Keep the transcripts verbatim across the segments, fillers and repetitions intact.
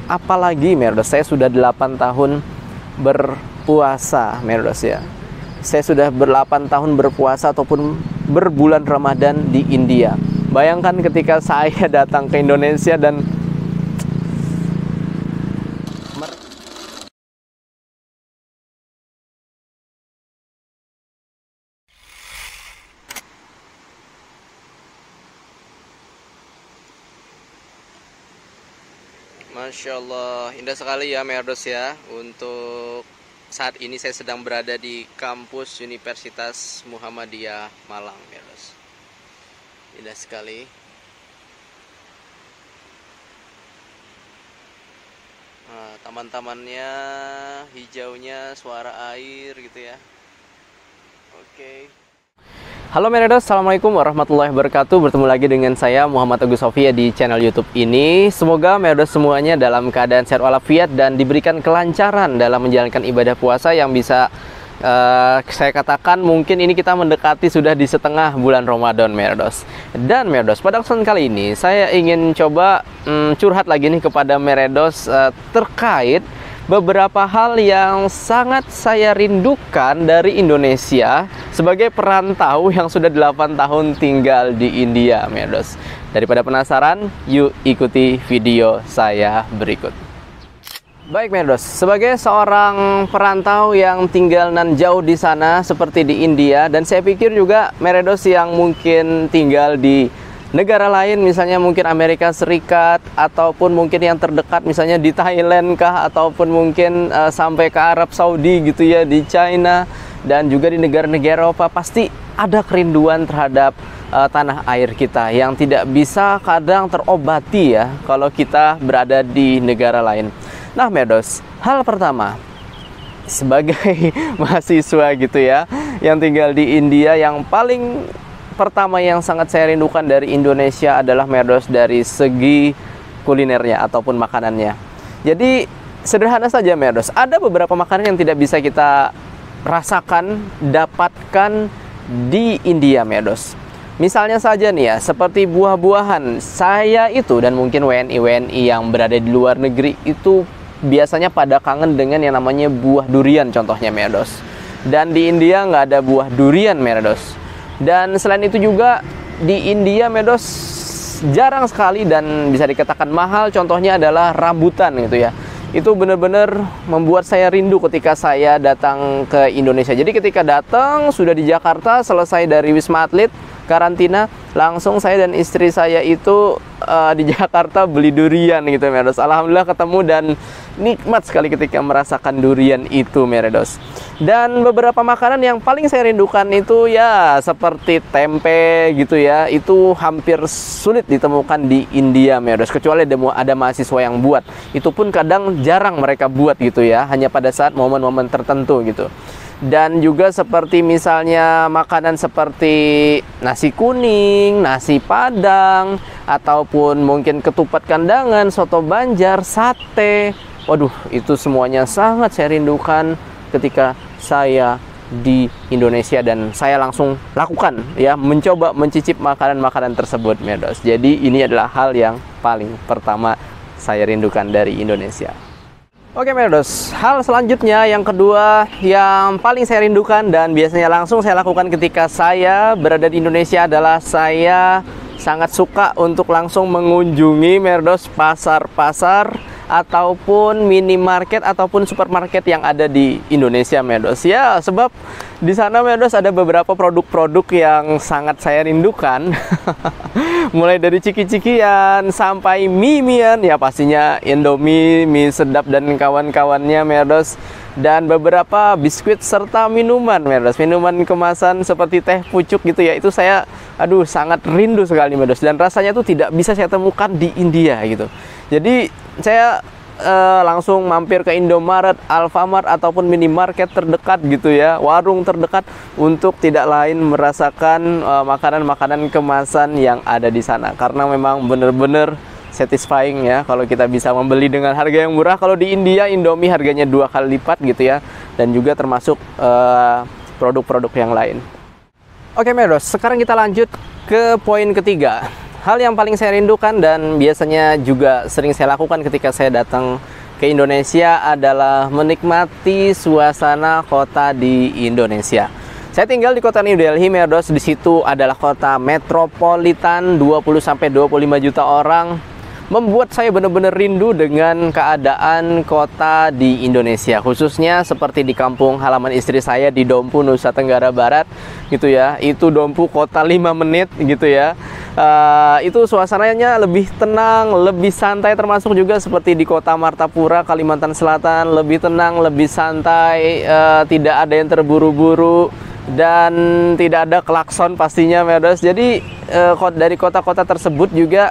apalagi Merdos, saya sudah delapan tahun berpuasa Merdos ya. Saya sudah berdelapan tahun berpuasa ataupun berbulan Ramadan di India. Bayangkan ketika saya datang ke Indonesia dan Masya Allah, indah sekali ya Merdos ya. Untuk saat ini saya sedang berada di kampus Universitas Muhammadiyah Malang Merdos. Indah sekali. Nah, taman-tamannya, hijaunya, suara air gitu ya. Oke. Halo Merdos, Assalamualaikum warahmatullahi wabarakatuh. Bertemu lagi dengan saya Muhammad Agus Sofia di channel YouTube ini. Semoga Merdos semuanya dalam keadaan sehat walafiat dan diberikan kelancaran dalam menjalankan ibadah puasa yang bisa uh, saya katakan mungkin ini kita mendekati sudah di setengah bulan Ramadan Merdos. Dan Merdos, pada kesempatan kali ini saya ingin coba um, curhat lagi nih kepada Merdos uh, terkait beberapa hal yang sangat saya rindukan dari Indonesia sebagai perantau yang sudah delapan tahun tinggal di India Merdos. Daripada penasaran, yuk ikuti video saya berikut. Baik Merdos, sebagai seorang perantau yang tinggal nan jauh di sana seperti di India, dan saya pikir juga Merdos yang mungkin tinggal di negara lain, misalnya mungkin Amerika Serikat ataupun mungkin yang terdekat misalnya di Thailand kah, ataupun mungkin uh, sampai ke Arab Saudi gitu ya, di China dan juga di negara-negara Eropa, pasti ada kerinduan terhadap uh, tanah air kita yang tidak bisa kadang terobati ya kalau kita berada di negara lain. Nah Merdos, hal pertama sebagai mahasiswa gitu ya yang tinggal di India, yang paling pertama yang sangat saya rindukan dari Indonesia adalah Merdos dari segi kulinernya ataupun makanannya. Jadi sederhana saja Merdos, ada beberapa makanan yang tidak bisa kita rasakan, dapatkan di India Merdos. Misalnya saja nih ya, seperti buah-buahan. Saya itu dan mungkin W N I W N I yang berada di luar negeri itu biasanya pada kangen dengan yang namanya buah durian contohnya Merdos. Dan di India nggak ada buah durian Merdos. Dan selain itu juga di India Merdos jarang sekali dan bisa dikatakan mahal, contohnya adalah rambutan gitu ya. Itu benar-benar membuat saya rindu ketika saya datang ke Indonesia. Jadi ketika datang sudah di Jakarta, selesai dari Wisma Atlet karantina, langsung saya dan istri saya itu uh, di Jakarta beli durian gitu Merdos. Alhamdulillah ketemu dan nikmat sekali ketika merasakan durian itu Merdos. Dan beberapa makanan yang paling saya rindukan itu ya seperti tempe gitu ya, itu hampir sulit ditemukan di India Merdos, kecuali ada, ada mahasiswa yang buat. Itu pun kadang jarang mereka buat gitu ya, hanya pada saat momen-momen tertentu gitu. Dan juga seperti misalnya makanan seperti nasi kuning, nasi padang, ataupun mungkin ketupat kandangan, soto Banjar, sate. Waduh, itu semuanya sangat saya rindukan ketika saya di Indonesia, dan saya langsung lakukan ya, mencoba mencicip makanan-makanan tersebut Merdos. Jadi ini adalah hal yang paling pertama saya rindukan dari Indonesia. Oke Merdos, hal selanjutnya yang kedua yang paling saya rindukan dan biasanya langsung saya lakukan ketika saya berada di Indonesia adalah saya sangat suka untuk langsung mengunjungi Merdos pasar-pasar ataupun minimarket ataupun supermarket yang ada di Indonesia Merdos. Ya, sebab di sana Merdos ada beberapa produk-produk yang sangat saya rindukan. Mulai dari ciki-cikian sampai mie-mian, ya pastinya Indomie, mie sedap dan kawan-kawannya Merdos. Dan beberapa biskuit serta minuman Merdos, minuman kemasan seperti teh pucuk gitu ya. Itu saya aduh sangat rindu sekali Merdos, dan rasanya tuh tidak bisa saya temukan di India gitu. Jadi saya uh, langsung mampir ke Indomaret, Alfamart ataupun minimarket terdekat gitu ya, warung terdekat, untuk tidak lain merasakan makanan-makanan uh, kemasan yang ada di sana, karena memang bener-bener satisfying ya kalau kita bisa membeli dengan harga yang murah. Kalau di India Indomie harganya dua kali lipat gitu ya, dan juga termasuk produk-produk uh, yang lain. Oke Merdos, sekarang kita lanjut ke poin ketiga. hal yang paling saya rindukan dan biasanya juga sering saya lakukan ketika saya datang ke Indonesia adalah menikmati suasana kota di Indonesia. Saya tinggal di kota New Delhi, Merdos. Di situ adalah kota metropolitan, dua puluh sampai dua puluh lima juta orang. Membuat saya benar-benar rindu dengan keadaan kota di Indonesia, khususnya seperti di kampung halaman istri saya di Dompu, Nusa Tenggara Barat, gitu ya. Itu Dompu kota lima menit, gitu ya. Uh, itu suasananya lebih tenang, lebih santai, termasuk juga seperti di kota Martapura, Kalimantan Selatan, lebih tenang, lebih santai, uh, tidak ada yang terburu-buru dan tidak ada klakson pastinya, Merdos. Jadi uh, dari kota-kota tersebut juga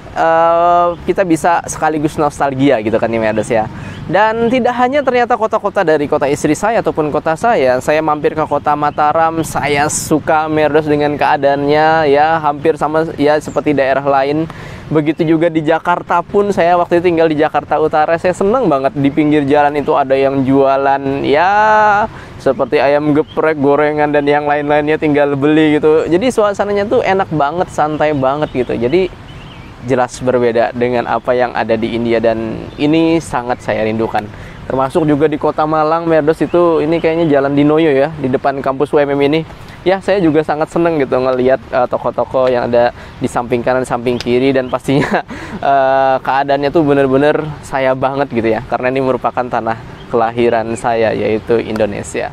Uh, kita bisa sekaligus nostalgia gitu kan ya, Merdos ya. Dan tidak hanya ternyata kota-kota dari kota istri saya ataupun kota saya, saya mampir ke kota Mataram. Saya suka, Merdos, dengan keadaannya ya, hampir sama ya seperti daerah lain. Begitu juga di Jakarta pun, saya waktu itu tinggal di Jakarta Utara. Saya seneng banget di pinggir jalan itu ada yang jualan ya seperti ayam geprek, gorengan, dan yang lain-lainnya, tinggal beli gitu. Jadi suasananya tuh enak banget, santai banget gitu. Jadi jelas berbeda dengan apa yang ada di India, dan ini sangat saya rindukan. Termasuk juga di kota Malang, Merdos, itu ini kayaknya Jalan Dinoyo ya, di depan kampus U M M ini. Ya, saya juga sangat seneng gitu ngelihat uh, toko-toko yang ada di samping kanan, samping kiri, dan pastinya uh, keadaannya tuh bener-bener saya banget gitu ya, karena ini merupakan tanah kelahiran saya, yaitu Indonesia.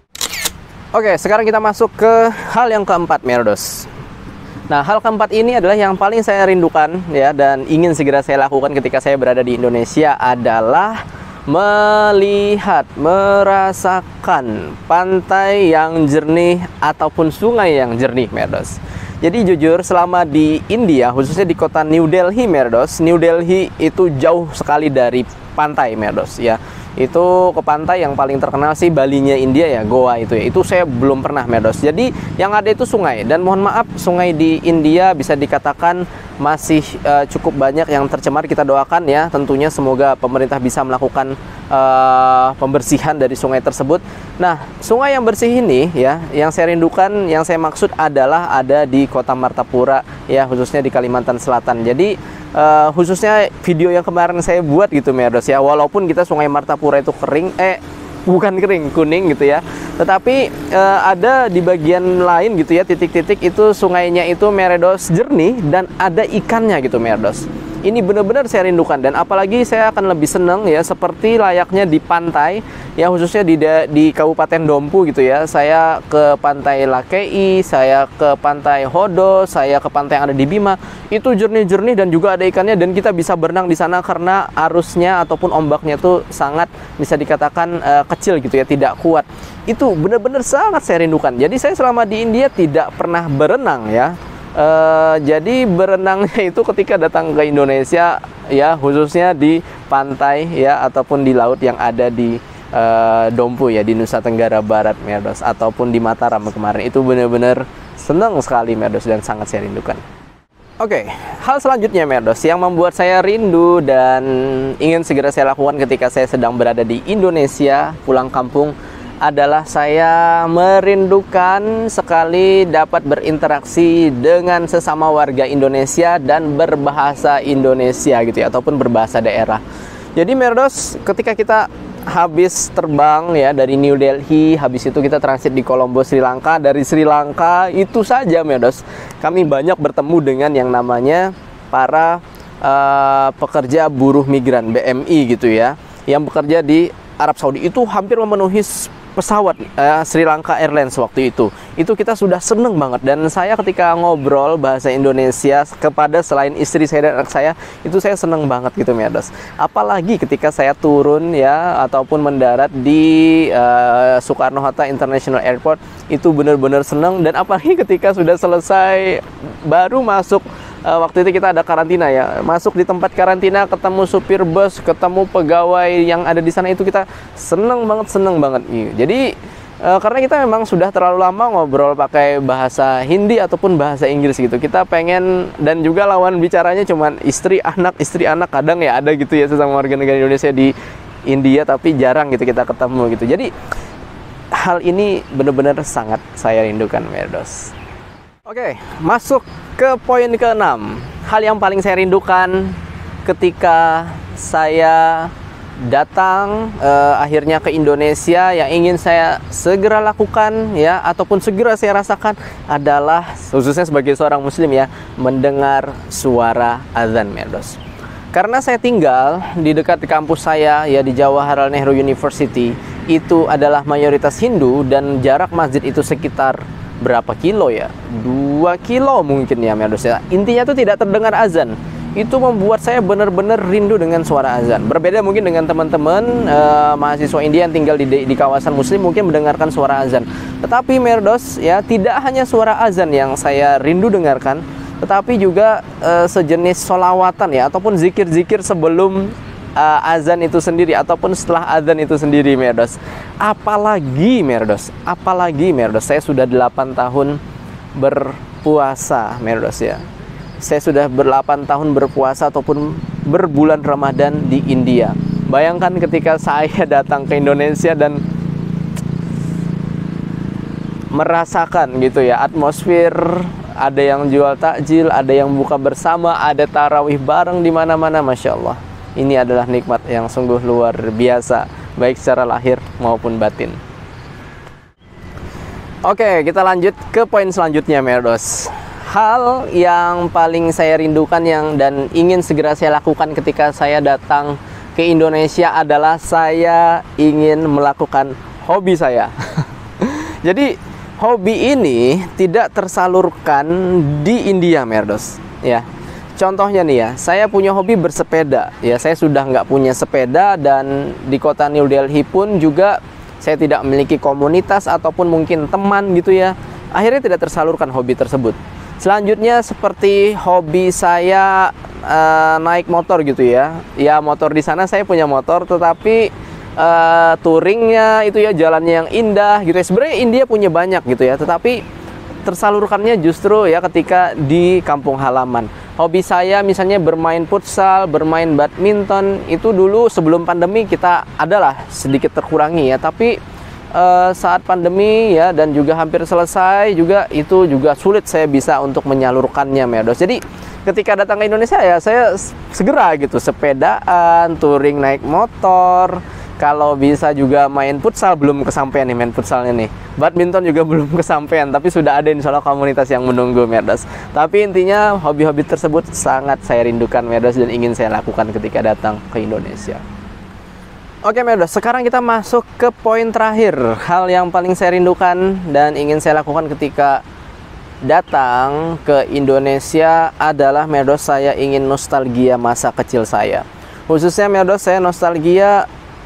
Oke, sekarang kita masuk ke hal yang keempat, Merdos. Nah, hal keempat ini adalah yang paling saya rindukan ya, dan ingin segera saya lakukan ketika saya berada di Indonesia adalah melihat, merasakan pantai yang jernih ataupun sungai yang jernih, Merdos. Jadi jujur, selama di India, khususnya di kota New Delhi, Merdos, New Delhi itu jauh sekali dari pantai, Merdos ya. Itu ke pantai yang paling terkenal sih Balinya India ya, Goa itu ya. Itu saya belum pernah, Merdos. Jadi yang ada itu sungai, dan mohon maaf, sungai di India bisa dikatakan masih uh, cukup banyak yang tercemar. Kita doakan ya, tentunya semoga pemerintah bisa melakukan uh, pembersihan dari sungai tersebut. Nah, sungai yang bersih ini ya, yang saya rindukan, yang saya maksud adalah ada di kota Martapura ya, khususnya di Kalimantan Selatan. Jadi Uh, khususnya video yang kemarin saya buat gitu, Merdos ya, walaupun kita sungai Martapura itu kering, eh bukan kering, kuning gitu ya, tetapi uh, ada di bagian lain gitu ya, titik-titik itu sungainya itu, Merdos, jernih dan ada ikannya gitu, Merdos. Ini benar-benar saya rindukan, dan apalagi saya akan lebih senang ya seperti layaknya di pantai ya, khususnya di di Kabupaten Dompu gitu ya. Saya ke pantai Lakei, saya ke pantai Hodo, saya ke pantai yang ada di Bima. Itu jernih-jernih dan juga ada ikannya, dan kita bisa berenang di sana karena arusnya ataupun ombaknya tuh sangat bisa dikatakan uh, kecil gitu ya, tidak kuat. Itu benar-benar sangat saya rindukan. Jadi saya selama di India tidak pernah berenang ya. Uh, jadi berenangnya itu ketika datang ke Indonesia ya, khususnya di pantai ya ataupun di laut yang ada di uh, Dompu ya, di Nusa Tenggara Barat, Merdos, ataupun di Mataram kemarin. Itu benar-benar senang sekali, Merdos, dan sangat saya rindukan. Oke, hal selanjutnya, Merdos, yang membuat saya rindu dan ingin segera saya lakukan ketika saya sedang berada di Indonesia, pulang kampung, adalah saya merindukan sekali dapat berinteraksi dengan sesama warga Indonesia dan berbahasa Indonesia gitu ya, ataupun berbahasa daerah. Jadi, Merdos, ketika kita habis terbang ya dari New Delhi, habis itu kita transit di Colombo, Sri Lanka. Dari Sri Lanka itu saja, Merdos, kami banyak bertemu dengan yang namanya para uh, pekerja buruh migran B M I gitu ya, yang bekerja di Arab Saudi. Itu hampir memenuhi pesawat uh, Sri Lanka Airlines waktu itu. Itu kita sudah seneng banget, dan saya ketika ngobrol bahasa Indonesia kepada selain istri saya dan anak saya, itu saya seneng banget gitu, Merdos. Apalagi ketika saya turun ya ataupun mendarat di uh, Soekarno-Hatta International Airport, itu benar-benar seneng. Dan apalagi ketika sudah selesai baru masuk, Uh, waktu itu kita ada karantina ya, masuk di tempat karantina, ketemu supir bus, ketemu pegawai yang ada di sana, itu kita seneng banget, seneng banget. Jadi uh, karena kita memang sudah terlalu lama ngobrol pakai bahasa Hindi ataupun bahasa Inggris gitu, kita pengen, dan juga lawan bicaranya cuman istri anak, istri anak, kadang ya ada gitu ya sesama warga negara Indonesia di India, tapi jarang gitu kita ketemu gitu. Jadi hal ini benar-benar sangat saya rindukan, Merdos. Oke, masuk ke poin keenam. hal yang paling saya rindukan ketika saya datang eh, akhirnya ke Indonesia, yang ingin saya segera lakukan ya, ataupun segera saya rasakan adalah, khususnya sebagai seorang muslim ya, mendengar suara azan, Merdos. Karena saya tinggal di dekat kampus saya ya, di Jawaharlal Nehru University, itu adalah mayoritas Hindu, dan jarak masjid itu sekitar berapa kilo ya? Dua kilo mungkin ya, Merdos ya. Intinya tuh tidak terdengar azan. Itu membuat saya benar-benar rindu dengan suara azan. Berbeda mungkin dengan teman-teman uh, mahasiswa India yang tinggal di, di kawasan muslim, mungkin mendengarkan suara azan. Tetapi Merdos ya, tidak hanya suara azan yang saya rindu dengarkan, tetapi juga uh, sejenis solawatan ya, ataupun zikir-zikir sebelum uh, azan itu sendiri, ataupun setelah azan itu sendiri, Merdos. Apalagi Merdos, apalagi Merdos, saya sudah delapan tahun berpuasa, Merdos ya. Saya sudah berdelapan tahun berpuasa ataupun berbulan Ramadan di India. Bayangkan ketika saya datang ke Indonesia dan merasakan gitu ya, atmosfer, ada yang jual takjil, ada yang buka bersama, ada tarawih bareng di mana-mana, Masya Allah. Ini adalah nikmat yang sungguh luar biasa, baik secara lahir maupun batin. Oke, kita lanjut ke poin selanjutnya, Merdos. Hal yang paling saya rindukan yang dan ingin segera saya lakukan ketika saya datang ke Indonesia adalah saya ingin melakukan hobi saya. Jadi hobi ini tidak tersalurkan di India, Merdos ya. Contohnya nih ya, saya punya hobi bersepeda ya. Saya sudah nggak punya sepeda, dan di kota New Delhi pun juga saya tidak memiliki komunitas ataupun mungkin teman gitu ya. Akhirnya tidak tersalurkan hobi tersebut. Selanjutnya seperti hobi saya uh, naik motor gitu ya. Ya, motor di sana saya punya motor, tetapi uh, touringnya itu ya, jalannya yang indah gitu ya. Sebenarnya India punya banyak gitu ya, tetapi tersalurkannya justru ya ketika di kampung halaman. Hobi saya misalnya bermain futsal, bermain badminton, itu dulu sebelum pandemi kita adalah sedikit terkurangi ya, tapi Uh, saat pandemi ya, dan juga hampir selesai juga, itu juga sulit saya bisa untuk menyalurkannya, Merdos. Jadi ketika datang ke Indonesia ya, saya segera gitu sepedaan, touring naik motor, kalau bisa juga main futsal. Belum kesampaian nih main futsalnya nih, badminton juga belum kesampaian, tapi sudah ada insya Allah komunitas yang menunggu, Merdos. Tapi intinya hobi-hobi tersebut sangat saya rindukan, Merdos, dan ingin saya lakukan ketika datang ke Indonesia. Oke, Merdos, sekarang kita masuk ke poin terakhir. Hal yang paling saya rindukan dan ingin saya lakukan ketika datang ke Indonesia adalah, Merdos, saya ingin nostalgia masa kecil saya. Khususnya, Merdos, saya nostalgia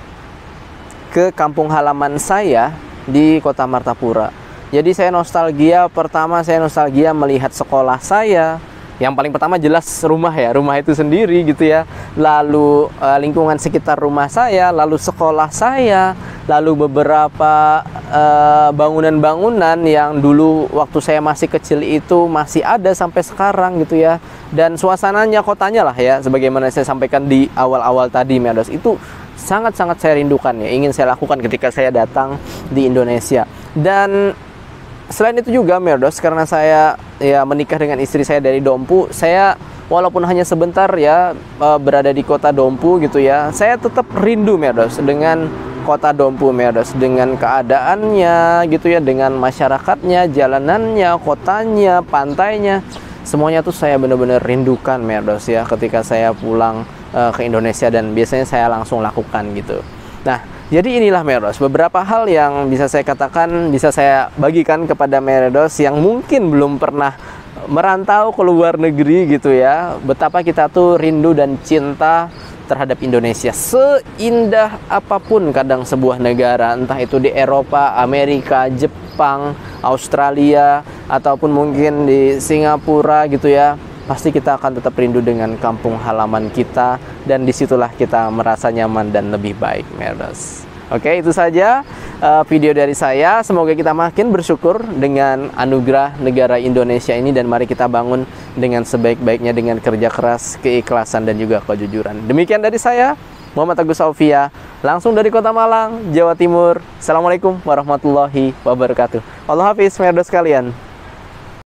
ke kampung halaman saya di Kota Martapura. Jadi saya nostalgia, pertama saya nostalgia melihat sekolah saya. Yang paling pertama jelas rumah ya, rumah itu sendiri gitu ya. Lalu uh, lingkungan sekitar rumah saya, lalu sekolah saya, lalu beberapa bangunan-bangunan uh, yang dulu waktu saya masih kecil itu masih ada sampai sekarang gitu ya. Dan suasananya, kotanya lah ya, sebagaimana saya sampaikan di awal-awal tadi, Merdos, itu sangat-sangat saya rindukan ya, ingin saya lakukan ketika saya datang di Indonesia. Dan selain itu juga, Merdos, karena saya ya menikah dengan istri saya dari Dompu, saya walaupun hanya sebentar ya berada di kota Dompu gitu ya, saya tetap rindu, Merdos, dengan kota Dompu, Merdos, dengan keadaannya gitu ya, dengan masyarakatnya, jalanannya, kotanya, pantainya, semuanya tuh saya benar-benar rindukan, Merdos ya, ketika saya pulang uh, ke Indonesia, dan biasanya saya langsung lakukan gitu. Nah, jadi inilah, Merdos, beberapa hal yang bisa saya katakan, bisa saya bagikan kepada Merdos yang mungkin belum pernah merantau ke luar negeri gitu ya. Betapa kita tuh rindu dan cinta terhadap Indonesia. Seindah apapun kadang sebuah negara, entah itu di Eropa, Amerika, Jepang, Australia, ataupun mungkin di Singapura gitu ya, pasti kita akan tetap rindu dengan kampung halaman kita, dan disitulah kita merasa nyaman dan lebih baik, Merdos. Oke, itu saja uh, video dari saya. Semoga kita makin bersyukur dengan anugerah negara Indonesia ini, dan mari kita bangun dengan sebaik-baiknya dengan kerja keras, keikhlasan, dan juga kejujuran. Demikian dari saya, Muhammad Agus Saufia, langsung dari Kota Malang, Jawa Timur. Assalamualaikum warahmatullahi wabarakatuh. Allah hafiz, Merdos sekalian.